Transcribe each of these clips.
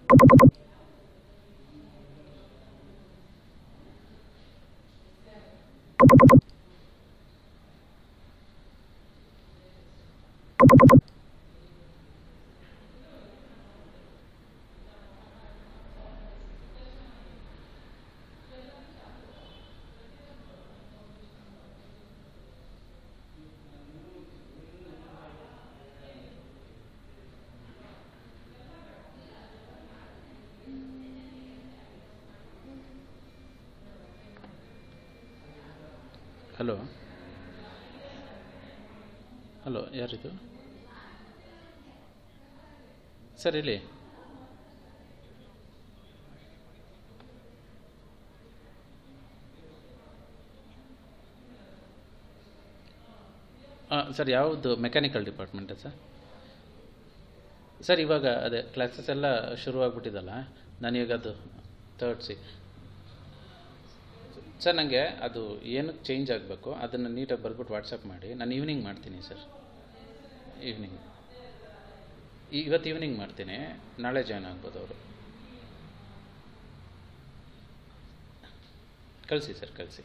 Hello hello ಯಾರಿದು sir ಹೇಳಿ. Sir ಯಾವುದು ಮೆಕ್ಯಾನಿಕಲ್ ಡಿಪಾರ್ಟ್ಮೆಂಟಾ ಸರ್? ಸರ್ ಇವಾಗ ಅದೇ ಕ್ಲಾಸಸ್ ಎಲ್ಲ ಶುರುವಾಗ್ಬಿಟ್ಟಿದ್ದಲ್ಲ, ನಾನೀಗ ಅದು ಥರ್ಡ್ ಸರ್ ನನಗೆ ಅದು ಏನಕ್ಕೆ ಚೇಂಜ್ ಆಗಬೇಕು ಅದನ್ನು ನೀಟಾಗಿ ಬರ್ಬಿಟ್ಟು ವಾಟ್ಸಪ್ ಮಾಡಿ. ನಾನು ಈವ್ನಿಂಗ್ ಮಾಡ್ತೀನಿ ಸರ್. ಈವ್ನಿಂಗ್ ಇವತ್ತು ಈವ್ನಿಂಗ್ ಮಾಡ್ತೀನಿ, ನಾಳೆ ಜಾಯ್ನ್ ಆಗ್ಬೋದು ಅವರು. ಕಳಿಸಿ ಸರ್, ಕಳಿಸಿ.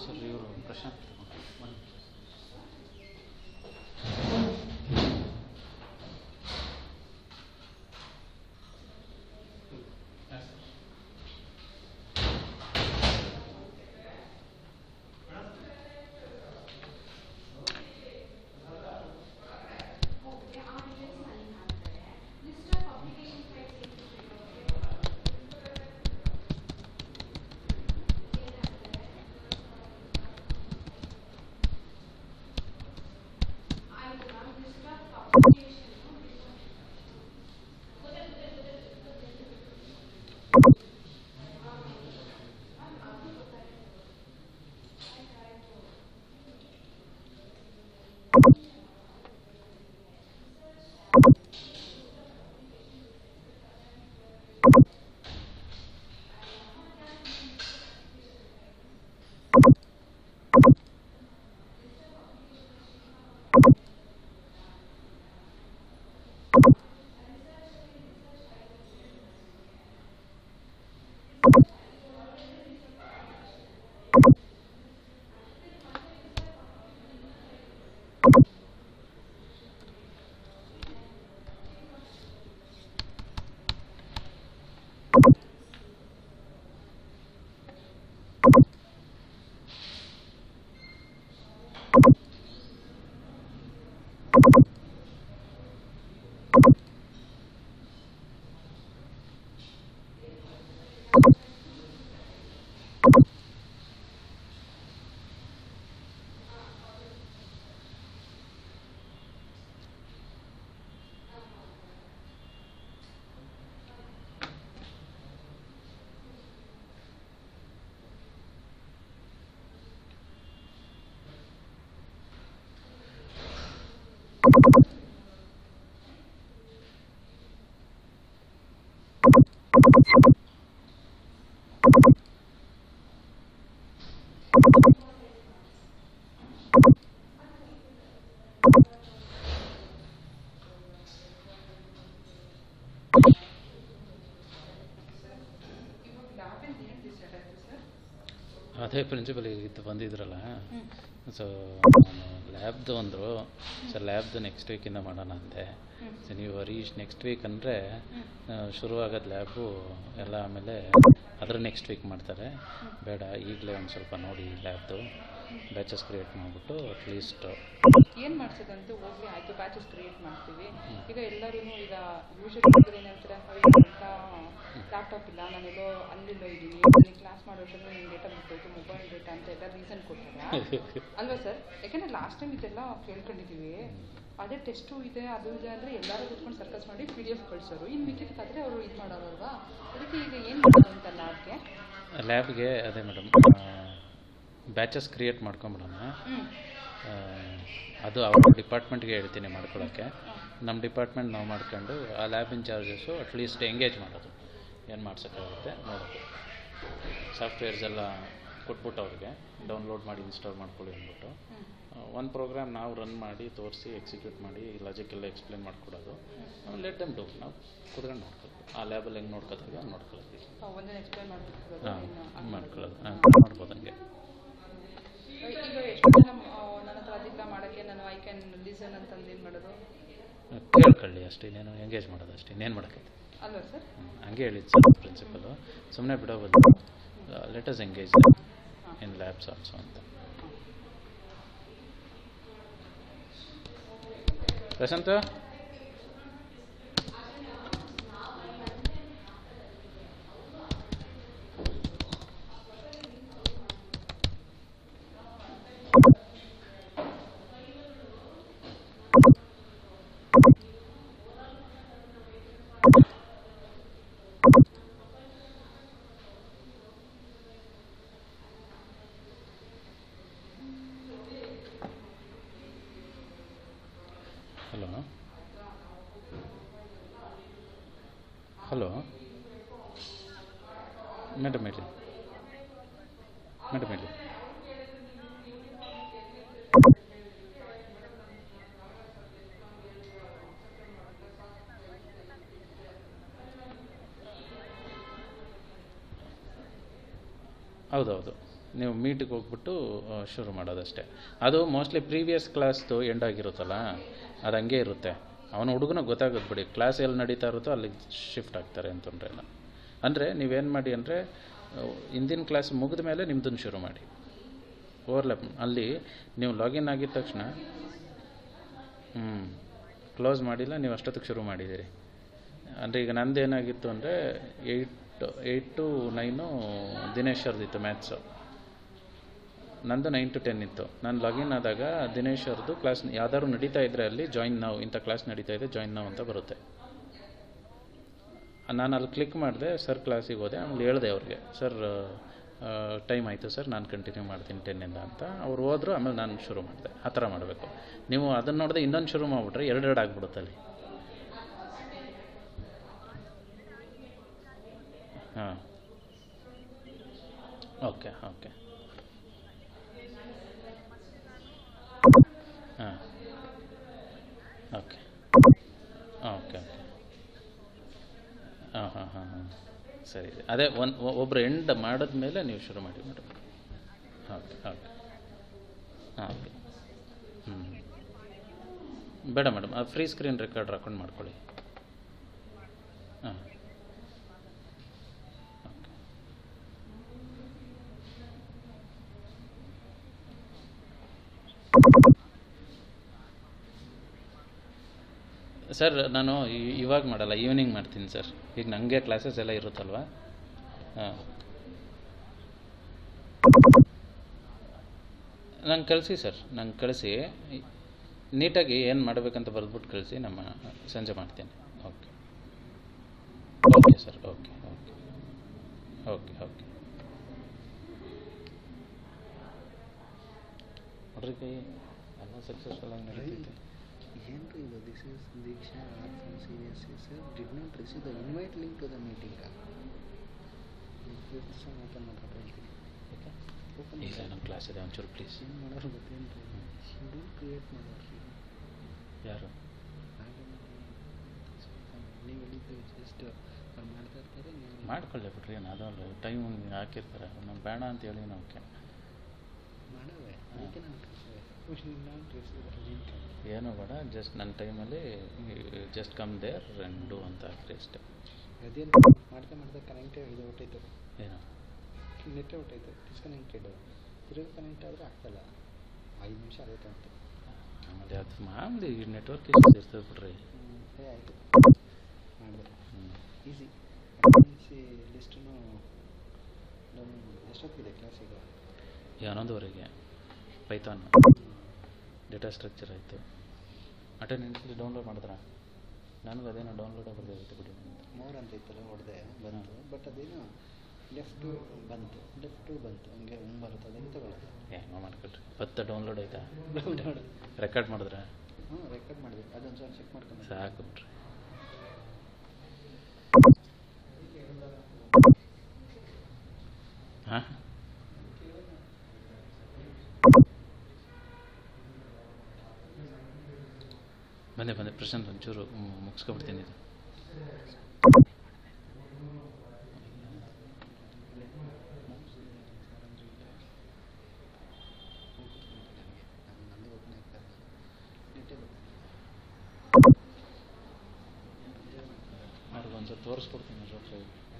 ಸರ್ ಇವರು ಪ್ರಶಾಂತ್ ಅದೇ ಪ್ರಿನ್ಸಿಪಲ್ ಇದು ಬಂದಿದ್ರಲ್ಲ, ಸೊ ಲ್ಯಾಬ್ದು ಅಂದರು. ಸರ್ ಲ್ಯಾಬ್ದು ನೆಕ್ಸ್ಟ್ ವೀಕಿಂದ ಮಾಡೋಣ ಅಂದೆ. ಸೊ ನೀವು ನೆಕ್ಸ್ಟ್ ವೀಕ್ ಅಂದರೆ ಶುರುವಾಗೋದು ಲ್ಯಾಬು ಎಲ್ಲ, ಆಮೇಲೆ ಅದ್ರ ನೆಕ್ಸ್ಟ್ ವೀಕ್ ಮಾಡ್ತಾರೆ. ಬೇಡ, ಈಗಲೇ ಒಂದು ಸ್ವಲ್ಪ ನೋಡಿ ಲ್ಯಾಬ್ದು ಬ್ಯಾಚಸ್ ಕ್ರಿಯೇಟ್ ಮಾಡಿಬಿಟ್ಟು ಅಟ್ಲೀಸ್ಟ್ ಏನು ಮಾಡಿಸೋದಂತೆ ಹೋಗಿ ಆಯಿತು, ಬ್ಯಾಚಸ್ ಕ್ರಿಯೇಟ್ ಮಾಡ್ತೀವಿ. ಈಗ ಎಲ್ಲರೂ ಈಗ ಯೂಶಲಿ ಏನಂತಾರೆ, ಲ್ಯಾಪ್ಟಾಪ್ ಇಲ್ಲ, ನಾನೆಲ್ಲೋ ಅಲ್ಲಿಲ್ಲೋ ಇದ್ದೀನಿ, ನನಗೆ ಕ್ಲಾಸ್ ಮಾಡೋಷ್ಟರಲ್ಲಿ ನಿಮ್ಮ ಡೇಟಾ ಬಿಟ್ಟೋಯ್ತು, ಮೊಬೈಲ್ ಡೇಟಾ ಅಂತ ಎಲ್ಲ ರೀಸನ್ ಕೊಡ್ತಾರೆ ಅಲ್ವಾ ಸರ್? ಯಾಕೆಂದರೆ ಲಾಸ್ಟ್ ಟೈಮ್ ಇದೆಲ್ಲ ಕೇಳ್ಕೊಂಡಿದ್ದೀವಿ. ಅದೇ ಟೆಸ್ಟು ಇದೆ, ಅದು ಇದೆ ಅಂದರೆ ಎಲ್ಲರೂ ಕೂತ್ಕೊಂಡು ಸರ್ಕಸ್ ಮಾಡಿ PDF ಕಳಿಸೋರು. ಇನ್ನು ಮಿಕ್ಕಿದಕ್ಕಾದರೆ ಅವರು ಇದು ಮಾಡೋರಲ್ವಾ? ಅದಕ್ಕೆ ಈಗ ಏನು ಮಾಡೋದು ಅಂತ ಲ್ಯಾಬ್ಗೆ ಅದೇ ಮೇಡಮ್, ಬ್ಯಾಚಸ್ ಕ್ರಿಯೇಟ್ ಮಾಡ್ಕೊಂಬಿಡೋಣ. ಅದು ಅವ್ರ ಡಿಪಾರ್ಟ್ಮೆಂಟ್ಗೆ ಹೇಳ್ತೀನಿ ಮಾಡ್ಕೊಳ್ಳೋಕ್ಕೆ. ನಮ್ಮ ಡಿಪಾರ್ಟ್ಮೆಂಟ್ ನಾವು ಮಾಡ್ಕೊಂಡು ಆ ಲ್ಯಾಬಿನ ಚಾರ್ಜಸ್ಸು ಅಟ್ಲೀಸ್ಟ್ ಎಂಗೇಜ್ ಮಾಡೋದು, ಏನು ಮಾಡ್ಸೋಕ್ಕಾಗುತ್ತೆ ನೋಡೋದು. ಸಾಫ್ಟ್ವೇರ್ಸ್ ಎಲ್ಲ ಕೊಟ್ಬಿಟ್ಟು ಅವ್ರಿಗೆ ಡೌನ್ಲೋಡ್ ಮಾಡಿ ಇನ್ಸ್ಟಾಲ್ ಮಾಡ್ಕೊಳ್ಳಿ ಅಂದ್ಬಿಟ್ಟು ಒಂದು ಪ್ರೋಗ್ರಾಮ್ ನಾವು ರನ್ ಮಾಡಿ ತೋರಿಸಿ ಎಕ್ಸಿಕ್ಯೂಟ್ ಮಾಡಿ ಲಾಜಿಕ್ ಎಲ್ಲ ಎಕ್ಸ್ಪ್ಲೇನ್ ಮಾಡಿಕೊಡೋದು. ಲೆಟ್ ದೆಮ್ ಡೂ, ನಾವು ಕುತ್ಕೊಂಡು ನೋಡ್ಕೊಳ್ಳೋದು. ಆ ಲ್ಯಾಬಲ್ಲಿ ಹೆಂಗೆ ನೋಡ್ಕೋತೀವಿ ಹಂಗೆ ನೋಡ್ಕೊಳ್ಳೋದು. ಹಾಂ ಮಾಡ್ಕೊಳ್ಳೋದು, ಮಾಡ್ಬೋದು ಹಂಗೆ. ಈಗ ಎಷ್ಟು ಜನ ನನ್ನ ಹತ್ರ ಅದಿಲ್ಲ ಮಾಡೋಕ್ಕೆ, ನಾನು ಐ ಕ್ಯಾನ್ ಲಿಸನ್ ಅಂತಂದು ಏನು ಮಾಡೋದು? ಕೇಳ್ಕೊಳ್ಳಿ ಅಷ್ಟೇ, ಇನ್ನೇನು ಎಂಗೇಜ್ ಮಾಡೋದು ಅಷ್ಟೇ, ಇನ್ನೇನು ಮಾಡೋಕ್ಕೈತೆ ಅಲ್ವಾ ಸರ್? ಹಂಗೆ ಹೇಳಿದ್ದು ಸರ್ ಪ್ರಿನ್ಸಿಪಲು. ಸುಮ್ಮನೆ ಬಿಡೋ ಬದಲು let us engage in labs also ಅಂತ. ಪ್ರಶಾಂತ, ಹಲೋ ಹಲೋ ಮೇಡಮ್ ಹೇಳಿ, ಮೇಡಮ್ ಹೇಳಿ. ಹೌದೌದು ನೀವು ಮೀಟಿಗೆ ಹೋಗ್ಬಿಟ್ಟು ಶುರು ಮಾಡೋದಷ್ಟೇ. ಅದು ಮೋಸ್ಟ್ಲಿ ಪ್ರೀವಿಯಸ್ ಕ್ಲಾಸ್ದು ಎಂಡ್ ಆಗಿರುತ್ತಲ್ಲ, ಅದು ಹಂಗೆ ಇರುತ್ತೆ. ಅವನ ಹುಡುಗನಿಗೆ ಗೊತ್ತಾಗುತ್ತೆ ಬಿಡಿ, ಕ್ಲಾಸ್ ಎಲ್ಲಿ ನಡೀತಾ ಇರುತ್ತೋ ಅಲ್ಲಿಗೆ ಶಿಫ್ಟ್ ಆಗ್ತಾರೆ ಅಂತ ತೊಂದರೆ ಇಲ್ಲ. ಅಂದರೆ ನೀವೇನು ಮಾಡಿ ಅಂದರೆ ಹಿಂದಿನ ಕ್ಲಾಸ್ ಮುಗಿದ ಮೇಲೆ ನಿಮ್ಮದನ್ನು ಶುರು ಮಾಡಿ. ಓವರ್ಲ್ಯಾಪ್ ಅಲ್ಲಿ ನೀವು ಲಾಗಿನ್ ಆಗಿದ ತಕ್ಷಣ ಕ್ಲೋಸ್ ಮಾಡಿಲ್ಲ, ನೀವು ಅಷ್ಟೊತ್ತಿಗೆ ಶುರು ಮಾಡಿದ್ದೀರಿ. ಅಂದರೆ ಈಗ ನಂದು ಏನಾಗಿತ್ತು ಅಂದರೆ 8 to 9 ದಿನೇಶ್ ಅವ್ರದ್ದಿತ್ತು ಮ್ಯಾಥ್ಸು, ನಂದು 9 to 10 ಇತ್ತು. ನಾನು ಲಾಗಿನ್ ಆದಾಗ ದಿನೇಶ್ ಅವ್ರದ್ದು ಕ್ಲಾಸ್ ಯಾವ್ದಾದ್ರು ನಡೀತಾ ಇದ್ದರೆ ಅಲ್ಲಿ ಜಾಯಿನ್ ನಾವು, ಇಂಥ ಕ್ಲಾಸ್ ನಡೀತಾ ಇದೆ ಜಾಯಿನ್ ನಾವು ಅಂತ ಬರುತ್ತೆ. ನಾನು ಅಲ್ಲಿ ಕ್ಲಿಕ್ ಮಾಡಿದೆ, ಸರ್ ಕ್ಲಾಸಿಗೆ ಹೋದೆ. ಆಮೇಲೆ ಹೇಳಿದೆ ಅವ್ರಿಗೆ, ಸರ್ ಟೈಮ್ ಆಯಿತು ಸರ್, ನಾನು ಕಂಟಿನ್ಯೂ ಮಾಡ್ತೀನಿ 10 ಅಂತ. ಅವ್ರು ಹೋದರು, ಆಮೇಲೆ ನಾನು ಶುರು ಮಾಡಿದೆ. ಆ ಥರ ಮಾಡಬೇಕು. ನೀವು ಅದನ್ನು ನೋಡಿದೆ ಇನ್ನೊಂದು ಶುರು ಮಾಡಿಬಿಟ್ರೆ ಎರಡು ಆಗಿಬಿಡುತ್ತೆ ಅಲ್ಲಿ. ಹಾಂ, ಓಕೆ ಓಕೆ, ಹಾಂ ಓಕೆ ಓಕೆ ಓಕೆ, ಹಾಂ ಹಾಂ ಹಾಂ ಹಾಂ, ಸರಿ. ಅದೇ ಒಬ್ಬರು ಎಂಡ್ ಮಾಡಿದ್ಮೇಲೆ ನೀವು ಶುರು ಮಾಡಿ ಮೇಡಮ್. ಓಕೆ ಓಕೆ, ಹಾಂ ಓಕೆ. ಬೇಡ ಮೇಡಮ್, ಆ ಫ್ರೀ ಸ್ಕ್ರೀನ್ ರೆಕಾರ್ಡ್ ಹಾಕೊಂಡು ಮಾಡ್ಕೊಳ್ಳಿ. ಹಾಂ ಸರ್, ನಾನು ಇವಾಗ ಮಾಡಲ್ಲ, ಈವ್ನಿಂಗ್ ಮಾಡ್ತೀನಿ ಸರ್. ಈಗ ನನಗೆ ಕ್ಲಾಸಸ್ ಎಲ್ಲ ಇರುತ್ತಲ್ವ. ಹಾಂ, ನಂಗೆ ಕಳಿಸಿ ಸರ್, ನಂಗೆ ಕಳಿಸಿ ನೀಟಾಗಿ ಏನು ಮಾಡಬೇಕಂತ ಬರೆದ್ಬಿಟ್ಟು ಕಳಿಸಿ, ನಮ್ಮ ಸಂಜೆ ಮಾಡ್ತೀನಿ. Okay okay sir, okay okay okay okay. ನೋಡ್ರಿ ಕೈ ಎಲ್ಲ ಸಕ್ಸಸ್ಫುಲ್ ಆಗಿ ನಡೀತೈತೆ. ಏನ್ರಿ ಇದು? This is Deeksha R from CBSE sir. Did not receive the invite link to the meeting. Open ಮಾಡ್ಕೊಂಡು ಹೇಳ್ತೀನಿ. ಇಲ್ಲ, ನಮ್ಮ ಕ್ಲಾಸ್ ಇದೆ, ಒಂಚೂರು ಪ್ಲೀಸ್. ಏನು ಮಾಡೋರು ಗೊತ್ತೇನು ರೀ? ಶೆಡ್ಯೂಲ್ ಕ್ರಿಯೇಟ್ ಮಾಡೋರು ಯಾರು? ನೀವು ಹೇಳಿದ್ದು ಜಸ್ಟ್ ಅವ್ರು ಮಾಡ್ತಾ ಇರ್ತಾರೆ, ನೀವು ಮಾಡ್ಕೊಳ್ಳಿ ಬಿಡ್ರಿ. ಅದಲ್ಲ ಟೈಮ್ ಹಾಕಿರ್ತಾರೆ, ನಮ್ಮ ಬೇಡ ಅಂತ ಹೇಳಿ ನಾವು ಮಾಡವೆ. ಅದಕ್ಕೆ ನಾನು ಲಿಂಕ್ ಏನೂ ಬೇಡ, ಜಸ್ಟ್ ನನ್ನ ಟೈಮಲ್ಲಿ just come there and do ಅಂತ ಹಾಕ್ರಿ ಅಷ್ಟೇ. ಅದೇನು ಮಾಡ್ತಾ ಮಾಡ್ತಾ ಕನೆಕ್ಟ್ ಇದು ಹೊಟ್ಟೈತು, ಏನು ನೆಟ್ಟೇ ಹೊಟ್ಟೈತು, ಡಿಸ್ಕನೆಕ್ಟೆಡ್. ತಿರುಗಿ ಕನೆಕ್ಟ್ ಆದರೆ ಆಗ್ತಲ್ಲ, 5 ನಿಮಿಷ ಅದೇ ತಗೊಂತು. ಆಮೇಲೆ ಅದು ಮಾಮೂಲಿ ನೆಟ್ವರ್ಕ್ ಇಶ್ಯೂಸ್ ಇರ್ತದೆ ಬಿಡ್ರಿ. ಆಯಿತು, ಮಾಡಿದೆ. ಈಸಿ. ಲಿಸ್ಟನ್ನು ಎಷ್ಟೊತ್ತಿದೆ ಕ್ಲಾಸಿಗೆ? 11:00 ಪೈಥಾನ್ ಡೇಟಾ ಸ್ಟ್ರಕ್ಚರ್ ಆಯಿತು. ಅಟೆಂಡೆನ್ಸಲ್ಲಿ ಡೌನ್ಲೋಡ್ ಮಾಡಿದ್ರಾ? ನನಗೆ ಅದೇನೋ ಡೌನ್ಲೋಡೇ ಬರ್ದಾಗಿತ್ತು ಬಿಡಿ. ಮೋರ್ ಅಂತ ಇತ್ತಲ್ಲ, ಹೊಡೆದೆ ಬಂತು. ಬಟ್ ಅದೇನೋ ಲೆಫ್ಟು ಬಂತು ಹಂಗೆ ಬರುತ್ತೆ, ಅದನ್ನು ತಗೊಳ್ಳೋದು. ಏನೋ ಮಾಡ್ಕೊಳ್ರಿ. 10 ಡೌನ್ಲೋಡ್ ಆಯಿತಾ? ಡೌನ್ಲೋಡ್ ರೆಕಾರ್ಡ್ ಮಾಡಿದ್ರಾ? ಹ್ಞೂ, ರೆಕಾರ್ಡ್ ಮಾಡಿದೆ. ಅದೊಂದು ಸ್ವಲ್ಪ ಚೆಕ್ ಮಾಡ್ಕೊಂಡು ಸಾಕು ಬಿಡ್ರಿ. ಹಾಂ, ಬಂದೆ ಪ್ರಶಾಂತ್, ಒಂಚೂರು ಮುಗಿಸ್ಕೊಬಿಡ್ತೀನಿ ಇದು. ಅವ್ರಿಗೊಂದ್ಸಲ ತೋರಿಸ್ಕೊಡ್ತೀನಿ ಡಾಕ್ಟ್ರೆ.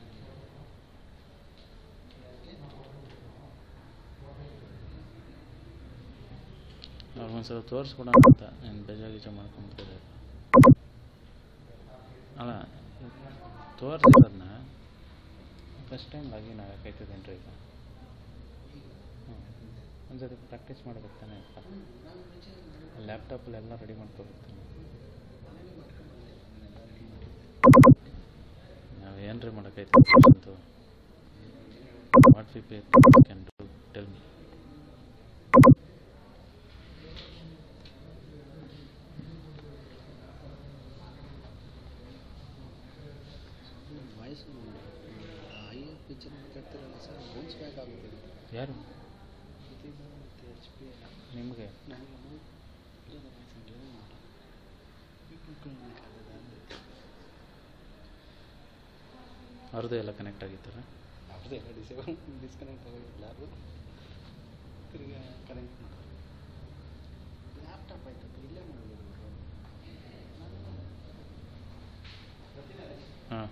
ಅವ್ರಿಗೊಂದ್ಸಲ ತೋರಿಸ್ಕೊಡೋಣ ಅಂತ. ನೀನು ಬೇಜಾಗೀಜ ಮಾಡ್ಕೊಂಬಿಟ್ಟಿದೆ ಅಲ್ಲ, ತೋರಿಸಿರೋದನ್ನ ಫಸ್ಟ್ ಟೈಮ್ ಲಾಗಿನ್ ಆಗಕ್ಕೈತದೇನು ರೀ ಈಗ? ಹ್ಞೂ, ಒಂದ್ಸತಿ ಪ್ರಾಕ್ಟೀಸ್ ಮಾಡ್ಬೇಕು ತಾನೇ. ಲ್ಯಾಪ್ಟಾಪಲ್ಲೆಲ್ಲ ರೆಡಿ ಮಾಡ್ಕೋಬೇಕು. ನಾವು ಏನು ರೀ ಮಾಡೋಕ್ಕೈತೆ ಅಂತೂ? What we can do, tell me. Voice picture ಮಾತಾಡ್ತಿರಲ್ಲ ಸರ್, ಬೌನ್ಸ್ ಬ್ಯಾಕ್ ಆಗುತ್ತೆ. ಯಾರು? ಇದು ಮತ್ತು HP ನಿಮಗೆ? ನನಗೆ ಅವ್ರದ್ದು ಎಲ್ಲ ಕನೆಕ್ಟ್ ಆಗಿತ್ತಾರ? ಅವ್ರದ್ದು ಎಲ್ಲ ಡಿಸ್ಕನೆಕ್ಟ್ ಆಗೋದಿಲ್ಲ ಅದು. ತಿರ್ಗಿ ಕನೆಕ್ಟ್ ಮಾಡ್ತಾರೆ. ಲ್ಯಾಪ್ಟಾಪ್ ಆಯ್ತಪ್ಪ ಇಲ್ಲೇ ಮಾಡ್ಬೋದು. ಹಾಂ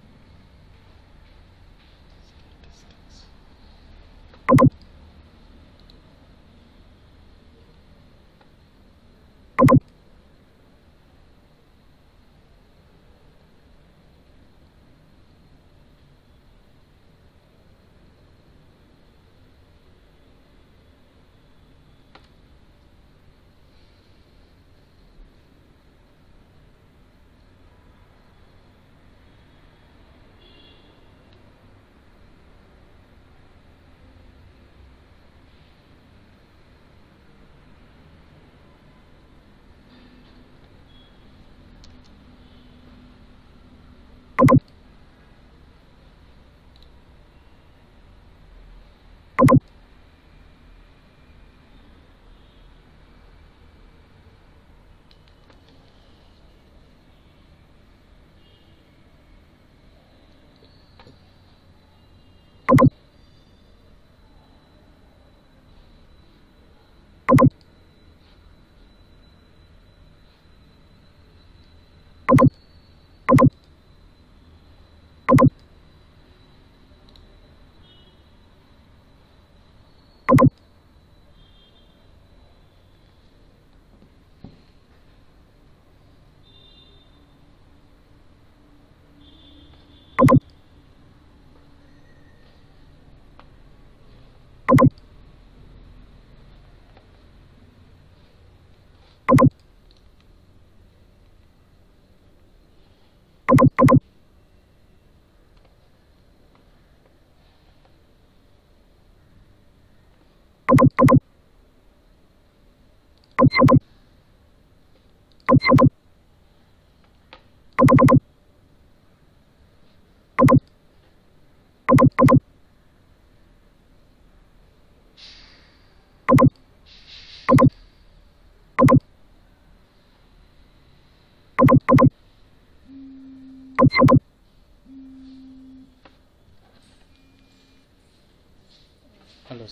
ಹಲೋ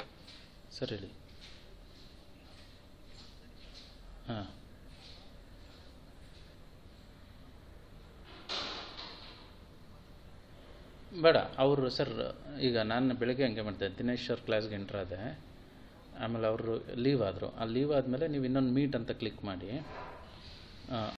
ಸರ್ ಹೇಳಿ. ಹಾಂ ಬೇಡ ಅವರು ಸರ್, ಈಗ ನಾನು ಬೆಳಗ್ಗೆ ಹಂಗೆ ಮಾಡ್ತೆ, ದಿನೇಶ್ ಅವ್ರ ಕ್ಲಾಸ್ಗೆ ಎಂಟ್ರ್ ಆದೆ, ಆಮೇಲೆ ಅವರು ಲೀವ್ ಆದರು. ಆ ಲೀವ್ ಆದಮೇಲೆ ನೀವು ಇನ್ನೊಂದು ಮೀಟ್ ಅಂತ ಕ್ಲಿಕ್ ಮಾಡಿ